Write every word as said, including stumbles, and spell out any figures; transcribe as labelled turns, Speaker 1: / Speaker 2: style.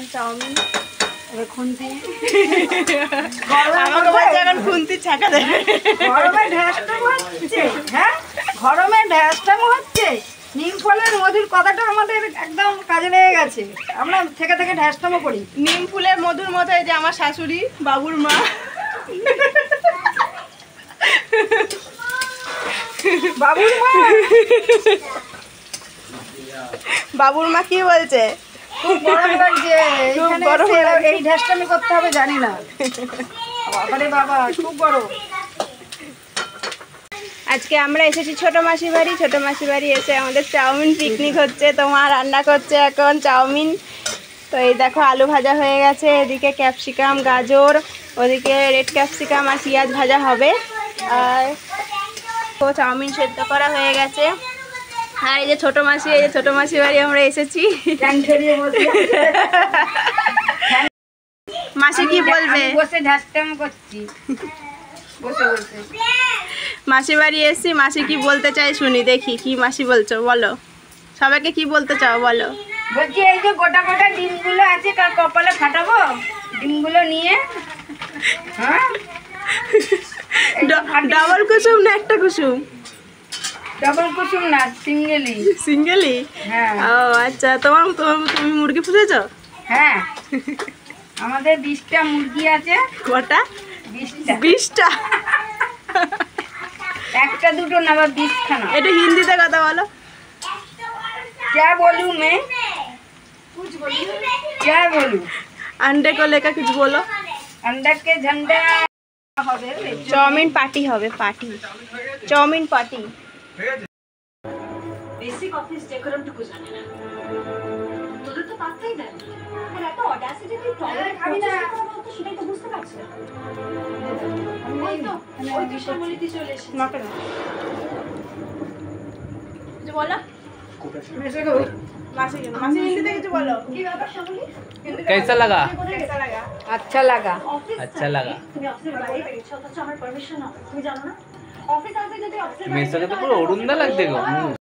Speaker 1: Chowmein
Speaker 2: খুন্তি
Speaker 1: এখন খুন্তি ছাকা দেবে।
Speaker 2: গরমে ঢ্যাসটাম হচ্ছে, হ্যাঁ গরমে ঢ্যাসটাম হচ্ছে। নিম ফলের মধুর কথাটা আমাদের একদম কাজে লেগে গেছে। আমরা থেকে থেকে ঢ্যাসটামও করি।
Speaker 1: নিম ফুলের মধুর মতো এই যে আমার শাশুড়ি বাবুর মা।
Speaker 2: বাবুর মা
Speaker 1: বাবুর মা কি বলছে?
Speaker 2: খুব গরম লাগছে,
Speaker 1: খুব
Speaker 2: এখানে
Speaker 1: গরম
Speaker 2: এসে
Speaker 1: লাগছে।
Speaker 2: এই ঢ্যাসটামি করতে হবে জানি না। বাবারে বাবা খুব গরম।
Speaker 1: আজকে আমরা এসেছি ছোট মাসি বাড়ি। ছোট মাসি বাড়ি এসে আমাদের চাউমিন পিকনিক হচ্ছে। তো মা রান্না করছে এখন চাউমিন। তো এই দেখো আলু ভাজা হয়ে গেছে, এদিকে ক্যাপসিকাম গাজর, ওদিকে রেড ক্যাপসিকাম আর পেঁয়াজ ভাজা হবে। আর তো চাউমিন সেদ্ধ করা হয়ে গেছে। আর এই যে ছোট মাসি, এই যে ছোট মাসি বাড়ি আমরা এসেছি। মাসি কি বলবে?
Speaker 2: বসে ঢ্যাসটাম করছি বসে বসে।
Speaker 1: মাসি বাড়ি এসেছি, মাসি কি বলতে চাই শুনি, দেখি কি মাসি বলছো, বলো সবাইকে কি বলতে চাও বলো।
Speaker 2: বলছি এই যে গোটা গোটা ডিমগুলো আছে কার কপালে ফাটাবো, ডিমগুলো নিয়ে। হ্যাঁ
Speaker 1: ডাবল কুসুম না একটা কুসুম?
Speaker 2: ডবল কুসুম না, সিঙ্গেলই।
Speaker 1: সিঙ্গেলই?
Speaker 2: হ্যাঁ।
Speaker 1: ও আচ্ছা, তোমার তোমার- তুমি মুরগি পুষেছো?
Speaker 2: হ্যাঁ আমাদের বিশটা মুরগি আছে।
Speaker 1: কটা?
Speaker 2: বিশটা।
Speaker 1: বিশটা?
Speaker 2: একটা দুটো না আবার বিশখানা।
Speaker 1: একটু হিন্দিতে কথা বলো।
Speaker 2: क्या बोलूं मैं, क्या बोलूं।
Speaker 1: अंडे को लेकर कुछ बोलो।
Speaker 2: अंडा के झंडा হবে।
Speaker 1: চাউমিন পার্টি হবে, party chowmein party.
Speaker 3: Basic office ডেকোরামটুকু জানে না, তোদের তো পাত্তাই দেয় না। আর একটা অডাসিটি তুই টয়লেট খাবি না সেটাই তো বুঝতে পারছি না। ওই তো ওই তো শ্যামলিতে চলে এসেছে।
Speaker 1: মাকে না কিছু বলো।
Speaker 2: মেসে গো
Speaker 1: মাসি মাসি হিন্দিতে কিছু বলো।
Speaker 3: কি ব্যাপার শ্যামলি?
Speaker 4: कैसा लगा?
Speaker 1: कैसा लगा?
Speaker 2: अच्छा लगा।
Speaker 3: অফিস
Speaker 4: अच्छा लगा।
Speaker 3: তুমি অফিসের বাইরে বেরিয়েছো অথচ আমার পারমিশন নাও, তুমি জানো না? অফিস আসবে যদি অফিসের
Speaker 4: मेरे से तो पूरा उड़ूंदा लग देगा।